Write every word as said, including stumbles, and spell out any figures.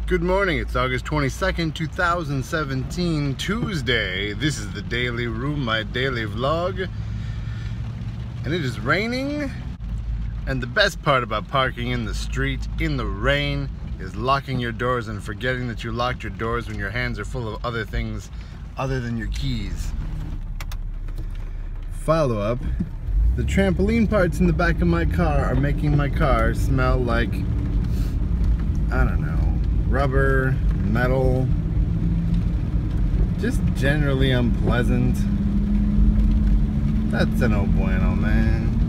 Good morning, it's August twenty-second, two thousand seventeen, Tuesday. This is the Daily Room, my daily vlog. And it is raining. And the best part about parking in the street in the rain is locking your doors and forgetting that you locked your doors when your hands are full of other things other than your keys. Follow up. The trampoline parts in the back of my car are making my car smell like, I don't know, rubber, metal, just generally unpleasant. That's a no bueno, man.